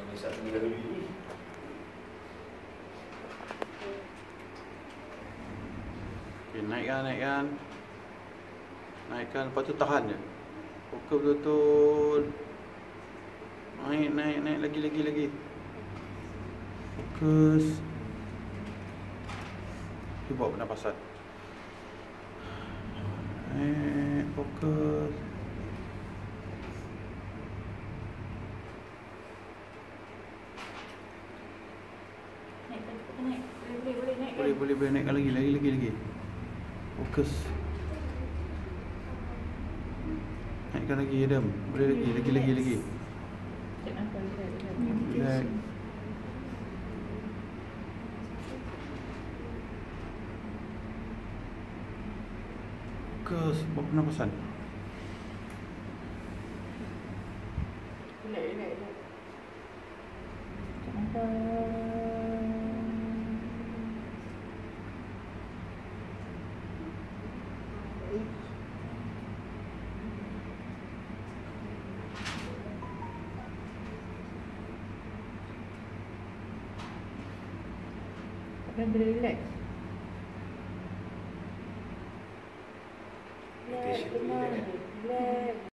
Masak sendiri dahulu ni. Okay, naikkan. Naikkan, lepas tu tahan je. Fokus betul-betul. Naik lagi. Fokus. Dia buat pernafasan. Fokus. Boleh naikkan lagi. Fokus. Naikkan lagi, Adam. Boleh lagi. Relax. Fokus, buat pernafasan. Relax. Akan relax. Meditation tu relax. Relax.